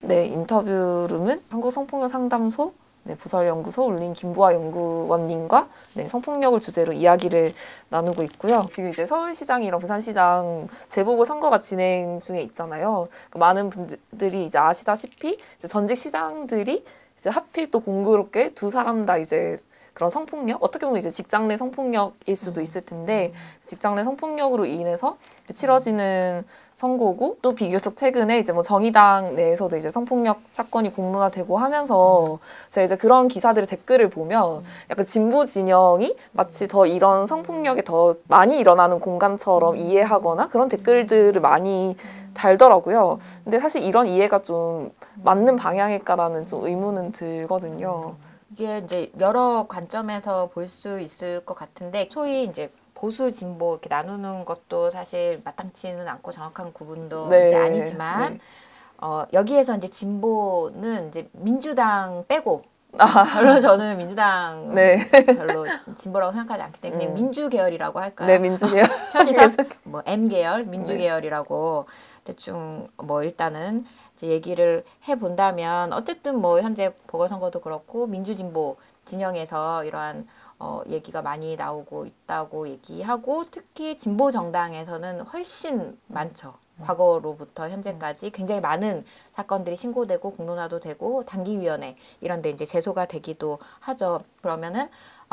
네, 인터뷰룸은 한국성폭력상담소 부설연구소 울린 김보아 연구원님과 성폭력을 주제로 이야기를 나누고 있고요. 지금 이제 서울시장이랑 부산시장 재보궐선거가 진행 중에 있잖아요. 많은 분들이 이제 아시다시피 이제 전직 시장들이 이제 하필 또 공교롭게 두 사람 다 이제 그런 성폭력, 어떻게 보면 이제 직장 내 성폭력일 수도 있을 텐데 직장 내 성폭력으로 인해서 치러지는 선거고, 또 비교적 최근에 이제 뭐 정의당 내에서도 이제 성폭력 사건이 공론화되고 하면서 제가 이제 그런 기사들의 댓글을 보면 약간 진보 진영이 마치 더 이런 성폭력이 더 많이 일어나는 공간처럼 이해하거나 그런 댓글들을 많이 달더라고요. 근데 사실 이런 이해가 좀 맞는 방향일까라는 좀 의문은 들거든요. 이게 이제 여러 관점에서 볼 수 있을 것 같은데, 소위 이제 보수 진보 이렇게 나누는 것도 사실 마땅치는 않고 정확한 구분도 네. 이제 아니지만, 네. 여기에서 이제 진보는 이제 민주당 빼고, 별로 저는 민주당 네. 별로 진보라고 생각하지 않기 때문에 민주 계열이라고 할까요? 네, 민주계열. 편의상 뭐 M 계열, 민주 계열이라고 대충 뭐 일단은 이제 얘기를 해 본다면, 어쨌든 뭐 현재 보궐선거도 그렇고 민주진보 진영에서 이러한 얘기가 많이 나오고 있다고 얘기하고, 특히 진보 정당에서는 훨씬 많죠. 과거로부터 현재까지 굉장히 많은 사건들이 신고되고 공론화도 되고 단기위원회 이런 데 이제 제소가 되기도 하죠. 그러면은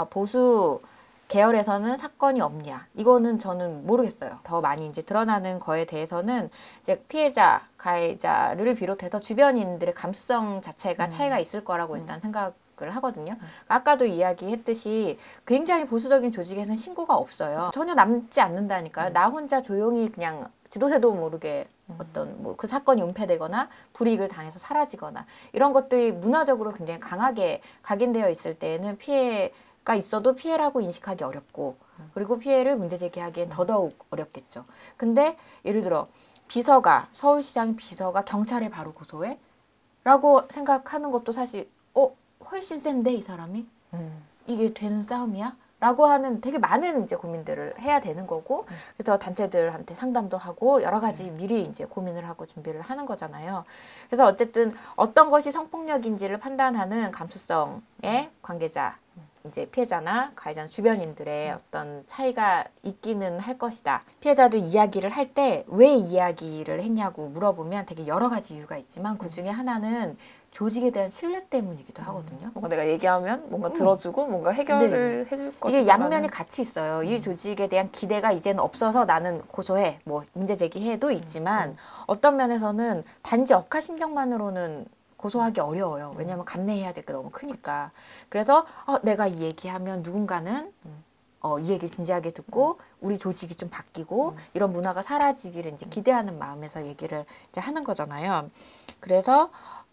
보수 계열에서는 사건이 없냐? 이거는 저는 모르겠어요. 더 많이 이제 드러나는 거에 대해서는 이제 피해자, 가해자를 비롯해서 주변인들의 감수성 자체가 차이가 있을 거라고 일단 생각을 하거든요. 아까도 이야기했듯이 굉장히 보수적인 조직에서는 신고가 없어요. 전혀 남지 않는다니까요. 나 혼자 조용히 그냥 지도새도 모르게 어떤 뭐 그 사건이 은폐되거나 불이익을 당해서 사라지거나 이런 것들이 문화적으로 굉장히 강하게 각인되어 있을 때에는 피해가 있어도 피해라고 인식하기 어렵고, 그리고 피해를 문제 제기하기엔 더더욱 어렵겠죠. 근데 예를 들어 비서가, 서울시장 비서가 경찰에 바로 고소해? 라고 생각하는 것도 사실 훨씬 센데 이 사람이? 이게 되는 싸움이야? 라고 하는 되게 많은 이제 고민들을 해야 되는 거고, 그래서 단체들한테 상담도 하고 여러 가지 미리 이제 고민을 하고 준비를 하는 거잖아요. 그래서 어쨌든 어떤 것이 성폭력인지를 판단하는 감수성의 관계자, 이제 피해자나 가해자 주변인들의 어떤 차이가 있기는 할 것이다. 피해자도 이야기를 할 때 왜 이야기를 했냐고 물어보면 되게 여러 가지 이유가 있지만 그 중에 하나는 조직에 대한 신뢰 때문이기도 하거든요. 뭔가 내가 얘기하면 뭔가 들어주고 뭔가 해결을 해줄 것이다. 이게 양면이 같이 있어요. 이 조직에 대한 기대가 이제는 없어서 나는 고소해, 뭐 문제 제기해도 있지만 어떤 면에서는 단지 억하심정만으로는 고소하기 어려워요. 왜냐하면 감내해야 될 게 너무 크니까. 그래서 내가 이 얘기하면 누군가는 이 얘기를 진지하게 듣고 우리 조직이 좀 바뀌고 이런 문화가 사라지기를 이제 기대하는 마음에서 얘기를 이제 하는 거잖아요. 그래서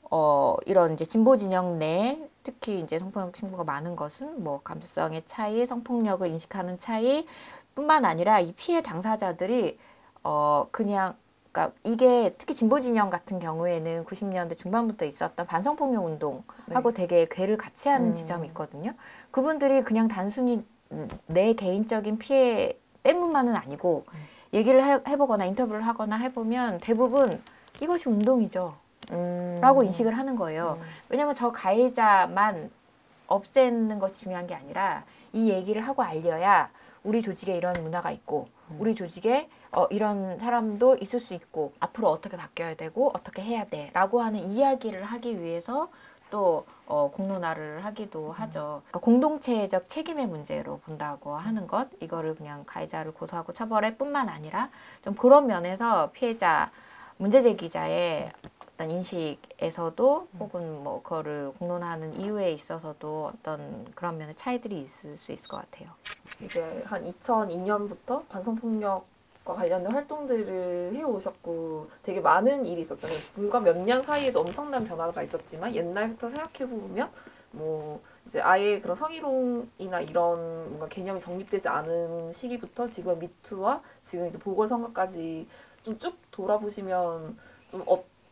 이런 이제 진보 진영 내에 특히 이제 성폭력 신고가 많은 것은 뭐 감수성의 차이, 성폭력을 인식하는 차이 뿐만 아니라 이 피해 당사자들이 그냥, 그러니까 이게 특히 진보 진영 같은 경우에는 90년대 중반부터 있었던 반성폭력 운동하고 되게 궤를 같이 하는 지점이 있거든요. 그분들이 그냥 단순히 내 개인적인 피해 때문만은 아니고 얘기를 해보거나 인터뷰를 하거나 해보면 대부분 이것이 운동이죠. 라고 인식을 하는 거예요. 왜냐면 저 가해자만 없애는 것이 중요한 게 아니라 이 얘기를 하고 알려야 우리 조직에 이런 문화가 있고 우리 조직에 이런 사람도 있을 수 있고 앞으로 어떻게 바뀌어야 되고 어떻게 해야 돼 라고 하는 이야기를 하기 위해서 또 공론화를 하기도 하죠. 그러니까 공동체적 책임의 문제로 본다고 하는 것, 이거를 그냥 가해자를 고소하고 처벌할 뿐만 아니라 좀 그런 면에서 피해자, 문제제기자의 어떤 인식에서도 혹은 뭐 그거를 공론화하는 이유에 있어서도 어떤 그런 면의 차이들이 있을 수 있을 것 같아요. 이제 한 2002년부터 반성폭력과 관련된 활동들을 해오셨고 되게 많은 일이 있었잖아요. 불과 몇 년 사이에도 엄청난 변화가 있었지만 옛날부터 생각해보면 뭐 이제 아예 그런 성희롱이나 이런 뭔가 개념이 정립되지 않은 시기부터 지금 미투와 지금 이제 보궐선거까지 좀 쭉 돌아보시면 좀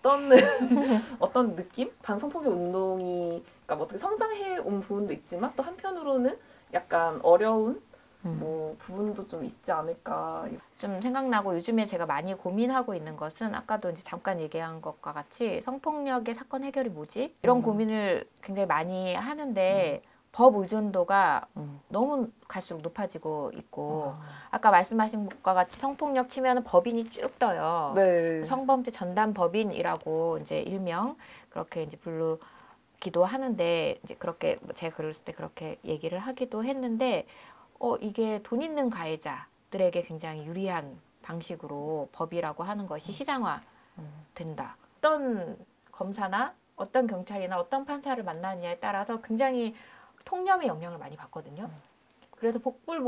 어떤 느낌? 반성폭력 운동이 그러니까 뭐 어떻게 성장해 온 부분도 있지만 또 한편으로는 약간 어려운 뭐 부분도 좀 있지 않을까. 좀 생각나고 요즘에 제가 많이 고민하고 있는 것은 아까도 이제 잠깐 얘기한 것과 같이 성폭력의 사건 해결이 뭐지? 이런 고민을 굉장히 많이 하는데 법 의존도가 너무 갈수록 높아지고 있고 아까 말씀하신 것과 같이 성폭력 치면 법인이 쭉 떠요. 네. 성범죄 전담 법인이라고 이제 일명 그렇게 이제 부르기도 하는데 이제 그렇게 제가 글을 쓸 때 그렇게 얘기를 하기도 했는데 이게 돈 있는 가해자들에게 굉장히 유리한 방식으로 법이라고 하는 것이 시장화 된다. 어떤 검사나 어떤 경찰이나 어떤 판사를 만나느냐에 따라서 굉장히 통념의 영향을 많이 받거든요. 그래서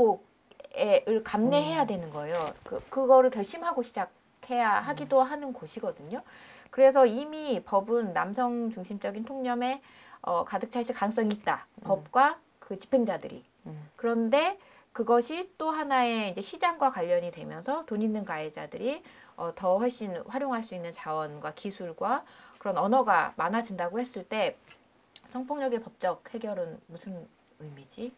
복불복을 감내해야 되는 거예요. 그거를 결심하고 시작해야 하기도 하는 곳이거든요. 그래서 이미 법은 남성 중심적인 통념에 가득 차 있을 가능성이 있다. 법과 그 집행자들이. 그런데 그것이 또 하나의 이제 시장과 관련이 되면서 돈 있는 가해자들이 더 훨씬 활용할 수 있는 자원과 기술과 그런 언어가 많아진다고 했을 때 성폭력의 법적 해결은 무슨 의미지?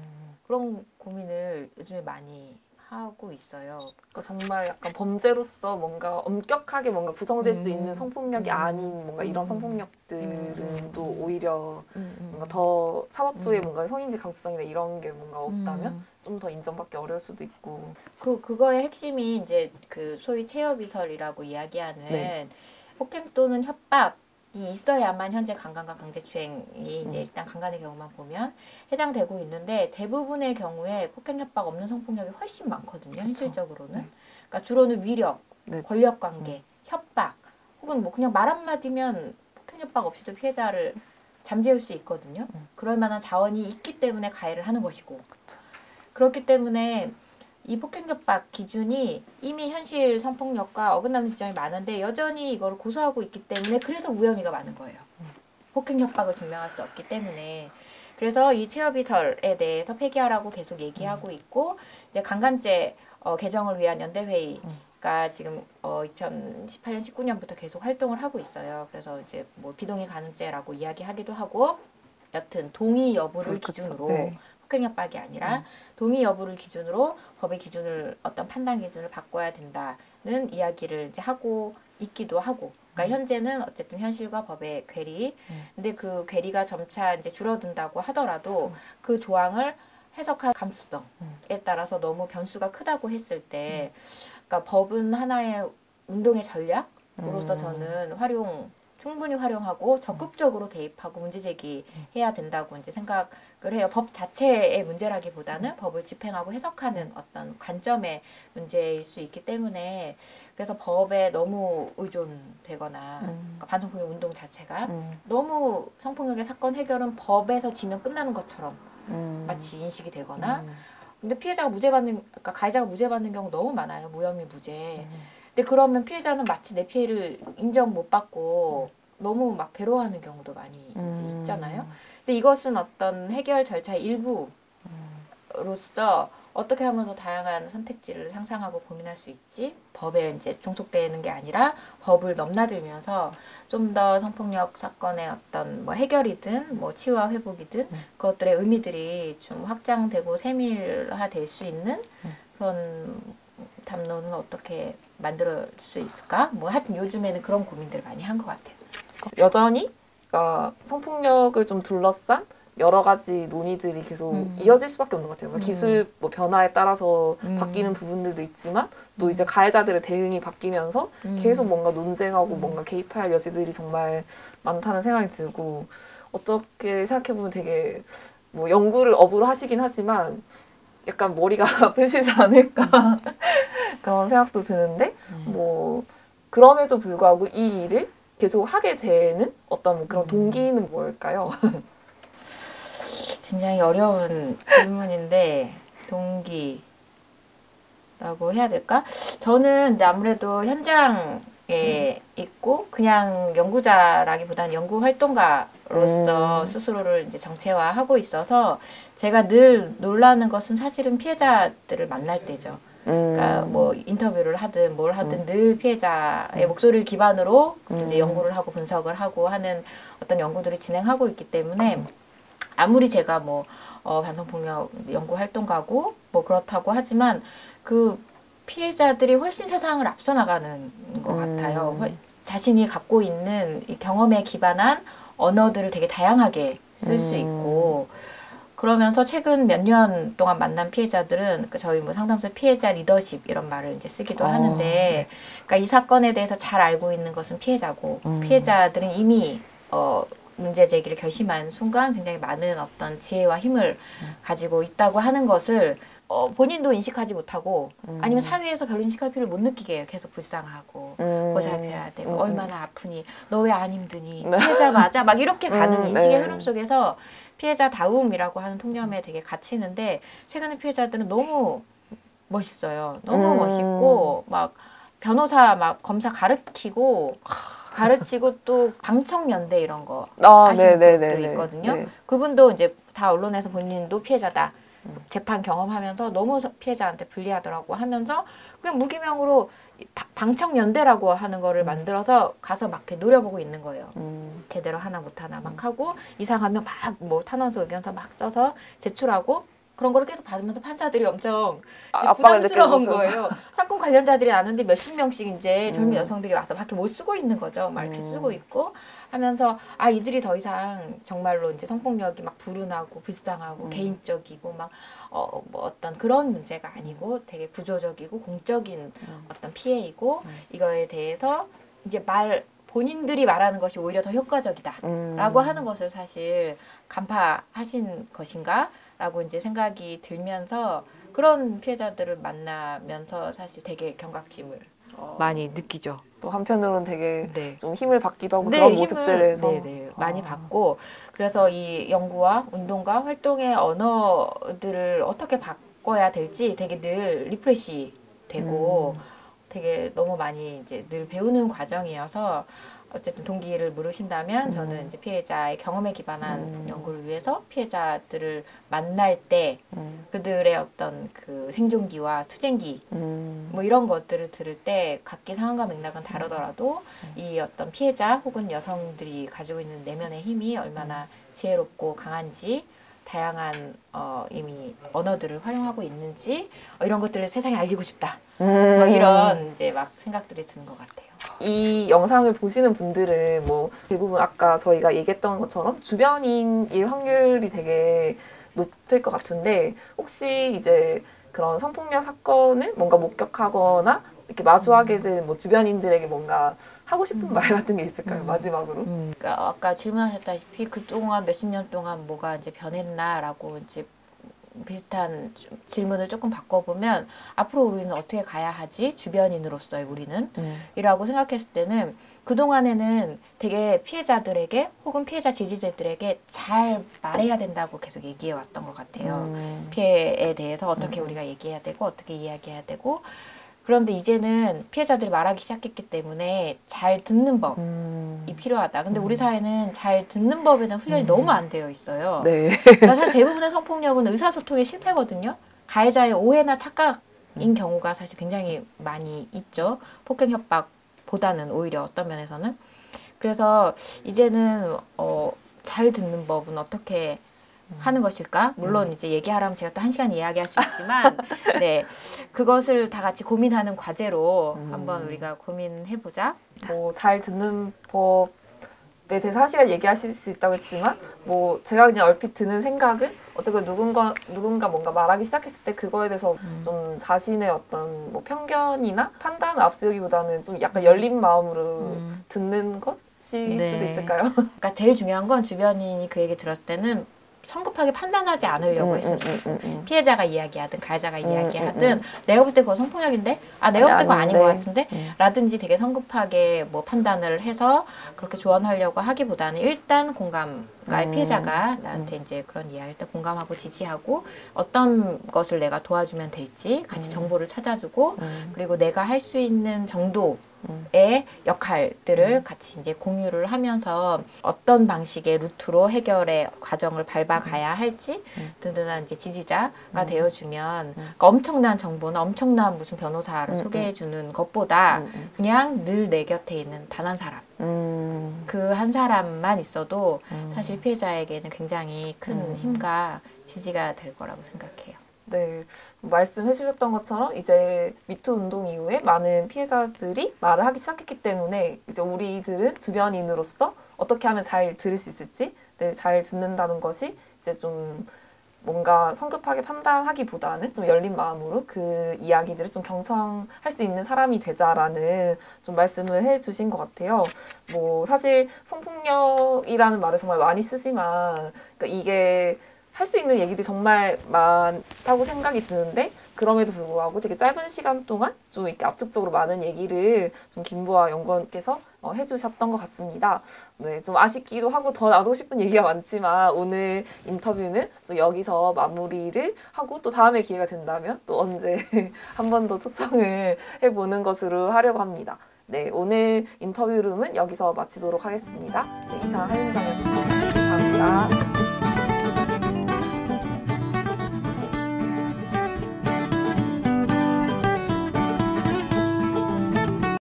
그런 고민을 요즘에 많이 하고 있어요. 그러니까 정말 약간 범죄로서 뭔가 엄격하게 뭔가 구성될 수 있는 성폭력이 아닌 뭔가 이런 성폭력들은 또 오히려 뭔가 더 사법부의 뭔가 성인지 감수성이나 이런 게 뭔가 없다면 좀 더 인정받기 어려울 수도 있고. 그거의 핵심이 이제 그 소위 체여비설이라고 이야기하는 네. 폭행 또는 협박이 있어야만 현재 강간과 강제추행이 이제 일단 강간의 경우만 보면 해당되고 있는데 대부분의 경우에 폭행 협박 없는 성폭력이 훨씬 많거든요. 현실적으로는. 그러니까 주로는 위력, 네. 권력관계, 협박 혹은 뭐 그냥 말 한마디면 폭행 협박 없이도 피해자를 잠재울 수 있거든요. 그럴 만한 자원이 있기 때문에 가해를 하는 것이고 그렇기 때문에 이 폭행협박 기준이 이미 현실 성폭력과 어긋나는 지점이 많은데 여전히 이걸 고수하고 있기 때문에 그래서 무혐의가 많은 거예요. 폭행협박을 증명할 수 없기 때문에. 그래서 이 체여비설에 대해서 폐기하라고 계속 얘기하고 있고 이제 강간죄 개정을 위한 연대회의가 지금 2018년 19년부터 계속 활동을 하고 있어요. 그래서 이제 뭐 비동의 가늠죄라고 이야기하기도 하고 여튼 동의 여부를 기준으로 네. 폭행협박이 아니라 동의 여부를 기준으로 법의 기준을 어떤 판단 기준을 바꿔야 된다는 이야기를 이제 하고 있기도 하고. 그러니까 현재는 어쨌든 현실과 법의 괴리. 근데 그 괴리가 점차 이제 줄어든다고 하더라도 그 조항을 해석할 감수성에 따라서 너무 변수가 크다고 했을 때, 그러니까 법은 하나의 운동의 전략으로서 저는 충분히 활용하고 적극적으로 개입하고 문제 제기해야 된다고 이제 생각을 해요. 법 자체의 문제라기보다는 법을 집행하고 해석하는 어떤 관점의 문제일 수 있기 때문에 그래서 법에 너무 의존되거나 그러니까 반성폭력 운동 자체가 너무 성폭력의 사건 해결은 법에서 지면 끝나는 것처럼 마치 인식이 되거나 근데 피해자가 그러니까 가해자가 무죄 받는 경우 너무 많아요. 무혐의 무죄. 근데 그러면 피해자는 마치 내 피해를 인정 못 받고 너무 막 괴로워하는 경우도 많이 이제 있잖아요. 근데 이것은 어떤 해결 절차의 일부로서 어떻게 하면 더 다양한 선택지를 상상하고 고민할 수 있지? 법에 이제 종속되는 게 아니라 법을 넘나들면서 좀 더 성폭력 사건의 어떤 뭐 해결이든 뭐 치유와 회복이든 그것들의 의미들이 좀 확장되고 세밀화될 수 있는 그런 담론은 어떻게 만들 수 있을까? 뭐 하여튼 요즘에는 그런 고민들을 많이 한 것 같아요. 여전히 그러니까 성폭력을 좀 둘러싼 여러 가지 논의들이 계속 이어질 수밖에 없는 것 같아요. 그러니까 기술 뭐 변화에 따라서 바뀌는 부분들도 있지만 또 이제 가해자들의 대응이 바뀌면서 계속 뭔가 논쟁하고 뭔가 개입할 여지들이 정말 많다는 생각이 들고 어떻게 생각해보면 되게 뭐 연구를 업으로 하시긴 하지만 약간 머리가 아프시지 않을까 그런 생각도 드는데 뭐 그럼에도 불구하고 이 일을 계속 하게 되는 어떤 그런 동기는 뭘까요? 굉장히 어려운 질문인데 동기라고 해야 될까? 저는 근데 아무래도 현장에 있고 그냥 연구자라기보다는 연구 활동가로서 스스로를 이제 정체화하고 있어서 제가 늘 놀라는 것은 사실은 피해자들을 만날 때죠. 그러니까 뭐 인터뷰를 하든 뭘 하든 늘 피해자의 목소리를 기반으로 이제 연구를 하고 분석을 하고 하는 어떤 연구들을 진행하고 있기 때문에 아무리 제가 뭐 반성폭력 연구 활동가고 뭐 그렇다고 하지만 그 피해자들이 훨씬 세상을 앞서 나가는 것 같아요. 자신이 갖고 있는 이 경험에 기반한 언어들을 되게 다양하게 쓸 수 있고 그러면서 최근 몇 년 동안 만난 피해자들은 저희 뭐 상담소 피해자 리더십 이런 말을 이제 쓰기도 하는데 네. 그러니까 이 사건에 대해서 잘 알고 있는 것은 피해자고 피해자들은 이미 문제 제기를 결심한 순간 굉장히 많은 어떤 지혜와 힘을 가지고 있다고 하는 것을 본인도 인식하지 못하고 아니면 사회에서 별로 인식할 필요를 못 느끼게 해요. 계속 불쌍하고 보살펴야 되고 얼마나 아프니 너 왜 안 힘드니 피해자 맞아 막 이렇게 가는 인식의 네. 흐름 속에서 피해자다움이라고 하는 통념에 되게 갇히는데 최근에 피해자들은 너무 멋있어요. 너무 멋있고 막 변호사 막 검사 가르치고 또 방청연대 이런 거 하시는 분들이 있거든요. 네. 그분도 이제 다 언론에서 본인도 피해자다. 재판 경험하면서 너무 피해자한테 불리하더라고 하면서 그냥 무기명으로 방청연대라고 하는 거를 만들어서 가서 막 이렇게 노려보고 있는 거예요. 제대로 하나 못하나 막 하고 이상하면 막 뭐 탄원서 의견서 막 써서 제출하고 그런 거를 계속 받으면서 판사들이 엄청 부담스러운 거예요. 사건 관련자들이 아는데 몇십 명씩 이제 젊은 여성들이 와서 밖에 못 쓰고 있는 거죠. 막 이렇게 쓰고 있고 하면서 이들이 더 이상 정말로 이제 성폭력이 막 불운하고 불쌍하고 개인적이고 막 뭐 어떤 그런 문제가 아니고 되게 구조적이고 공적인 어떤 피해이고 이거에 대해서 이제 본인들이 말하는 것이 오히려 더 효과적이다라고 하는 것을 사실 간파하신 것인가? 라고 이제 생각이 들면서 그런 피해자들을 만나면서 사실 되게 경각심을 많이 느끼죠. 또 한편으로는 되게 네. 좀 힘을 받기도 하고 네, 그런 모습들에서 많이 받고 그래서 이 연구와 운동과 활동의 언어들을 어떻게 바꿔야 될지 되게 늘 리프레시 되고 되게 너무 많이 이제 늘 배우는 과정이어서 어쨌든 동기를 물으신다면 저는 이제 피해자의 경험에 기반한 연구를 위해서 피해자들을 만날 때 그들의 어떤 그 생존기와 투쟁기 뭐 이런 것들을 들을 때 각기 상황과 맥락은 다르더라도 이 어떤 피해자 혹은 여성들이 가지고 있는 내면의 힘이 얼마나 지혜롭고 강한지 다양한 이미 언어들을 활용하고 있는지 이런 것들을 세상에 알리고 싶다. 뭐 이런 이제 막 생각들이 드는 것 같아요. 이 영상을 보시는 분들은 뭐 대부분 아까 저희가 얘기했던 것처럼 주변인일 확률이 되게 높을 것 같은데 혹시 이제 그런 성폭력 사건을 뭔가 목격하거나 이렇게 마주하게 된 뭐 주변인들에게 뭔가 하고 싶은 말 같은 게 있을까요? 마지막으로. 그러니까 아까 질문하셨다시피 그동안 몇십 년 동안 뭐가 이제 변했나라고 이제 비슷한 질문을 조금 바꿔보면 앞으로 우리는 어떻게 가야 하지? 주변인으로서의 우리는 이라고 생각했을 때는 그동안에는 되게 피해자들에게 혹은 피해자 지지자들에게 잘 말해야 된다고 계속 얘기해 왔던 것 같아요. 피해에 대해서 어떻게 우리가 얘기해야 되고 어떻게 이야기해야 되고 그런데 이제는 피해자들이 말하기 시작했기 때문에 잘 듣는 법이 필요하다. 근데 우리 사회는 잘 듣는 법에 대한 훈련이 너무 안 되어 있어요. 네. 그러니까 사실 대부분의 성폭력은 의사소통의 실패거든요. 가해자의 오해나 착각인 경우가 사실 굉장히 많이 있죠. 폭행 협박보다는 오히려 어떤 면에서는. 그래서 이제는 잘 듣는 법은 어떻게 하는 것일까? 물론 이제 얘기하라면 제가 또 1시간 이야기할 수 있지만 네 그것을 다 같이 고민하는 과제로 한번 우리가 고민해보자. 뭐 잘 듣는 법에 대해서 1시간 얘기하실 수 있다고 했지만 뭐 제가 그냥 얼핏 드는 생각은 어쨌든 누군가 뭔가 말하기 시작했을 때 그거에 대해서 좀 자신의 어떤 뭐 편견이나 판단을 앞세우기보다는 좀 약간 열린 마음으로 듣는 것일 수도 있을까요? 그러니까 제일 중요한 건 주변인이 그 얘기 들었을 때는 성급하게 판단하지 않으려고 했으면 좋겠어요. 피해자가 이야기하든 가해자가 이야기하든 내가 볼 때 그거 성폭력인데? 내가 볼 때 그거 아닌 것 같은데? 라든지 되게 성급하게 뭐 판단을 해서 그렇게 조언하려고 하기보다는 일단 그러니까 피해자가 나한테 이제 그런 이야기할 때 공감하고 지지하고 어떤 것을 내가 도와주면 될지 같이 정보를 찾아주고 그리고 내가 할 수 있는 정도는 역할들을 같이 이제 공유를 하면서 어떤 방식의 루트로 해결의 과정을 밟아가야 할지 든든한 이제 지지자가 되어주면 그러니까 엄청난 정보나 엄청난 무슨 변호사를 소개해주는 것보다 그냥 늘 내 곁에 있는 단 한 사람 그 한 사람만 있어도 사실 피해자에게는 굉장히 큰 힘과 지지가 될 거라고 생각해요. 네, 말씀해 주셨던 것처럼 이제 미투 운동 이후에 많은 피해자들이 말을 하기 시작했기 때문에 이제 우리들은 주변인으로서 어떻게 하면 잘 들을 수 있을지, 네, 잘 듣는다는 것이 이제 좀 뭔가 성급하게 판단하기보다는 좀 열린 마음으로 그 이야기들을 좀 경청할 수 있는 사람이 되자라는 좀 말씀을 해주신 것 같아요. 뭐 사실 성폭력이라는 말을 정말 많이 쓰지만 그러니까 이게 할 수 있는 얘기들이 정말 많다고 생각이 드는데 그럼에도 불구하고 되게 짧은 시간 동안 좀 이렇게 압축적으로 많은 얘기를 좀 김부하 연구원께서 해주셨던 것 같습니다. 네, 좀 아쉽기도 하고 더 나누고 싶은 얘기가 많지만 오늘 인터뷰는 좀 여기서 마무리를 하고 또 다음에 기회가 된다면 또 언제 한 번 더 초청을 해보는 것으로 하려고 합니다. 네, 오늘 인터뷰룸은 여기서 마치도록 하겠습니다. 네, 이상 하윤정이었습니다. 감사합니다.